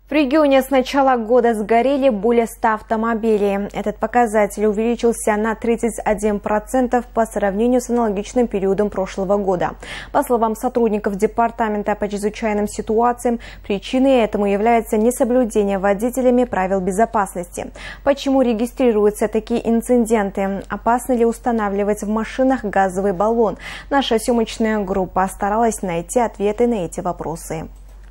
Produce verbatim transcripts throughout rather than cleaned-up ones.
В регионе с начала года сгорели более ста автомобилей. Этот показатель увеличился на тридцать один процент по сравнению с аналогичным периодом прошлого года. По словам сотрудников Департамента по чрезвычайным ситуациям, причиной этому является несоблюдение водителями правил безопасности. Почему регистрируются такие инциденты? Опасно ли устанавливать в машинах газовый баллон? Наша съемочная группа старалась найти ответы на эти вопросы.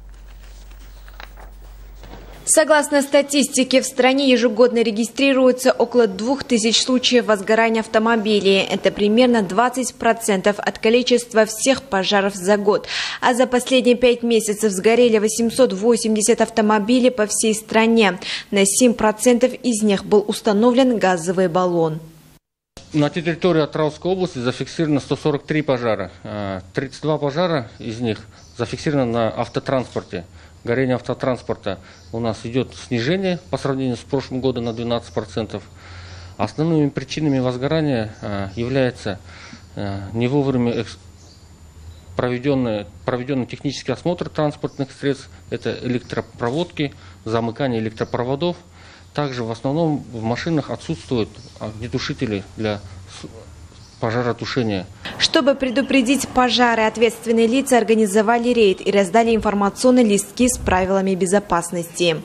Согласно статистике, в стране ежегодно регистрируется около двух тысяч случаев возгорания автомобилей. Это примерно двадцать процентов от количества всех пожаров за год. А за последние пять месяцев сгорели восемьсот восемьдесят автомобилей по всей стране. На семь процентов из них был установлен газовый баллон. На территории Атырауской области зафиксировано сто сорок три пожара. тридцать два пожара из них зафиксировано на автотранспорте. Горение автотранспорта у нас идет снижение по сравнению с прошлым годом на двенадцать процентов. Основными причинами возгорания является не вовремя проведенный, проведенный технический осмотр транспортных средств, это электропроводки, замыкание электропроводов. Также в основном в машинах отсутствуют огнетушители для пожаротушения. Чтобы предупредить пожары, ответственные лица организовали рейд и раздали информационные листки с правилами безопасности.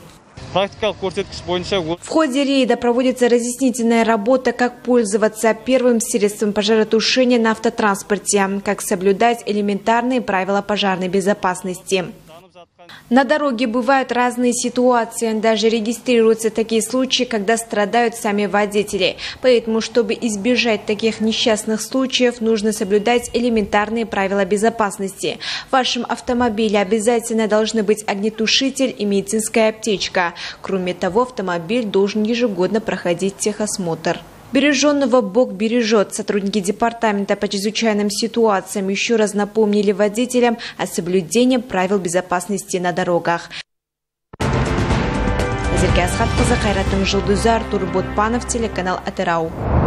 В ходе рейда проводится разъяснительная работа, как пользоваться первым средством пожаротушения на автотранспорте, как соблюдать элементарные правила пожарной безопасности. На дороге бывают разные ситуации, даже регистрируются такие случаи, когда страдают сами водители. Поэтому, чтобы избежать таких несчастных случаев, нужно соблюдать элементарные правила безопасности. В вашем автомобиле обязательно должны быть огнетушитель и медицинская аптечка. Кроме того, автомобиль должен ежегодно проходить техосмотр. Береженного Бог бережет. Сотрудники Департамента по чрезвычайным ситуациям еще раз напомнили водителям о соблюдении правил безопасности на дорогах. Зерке Асхатқызы, Қайрат Жұлдызар, Артур Ботпанов, телеканал Атырау.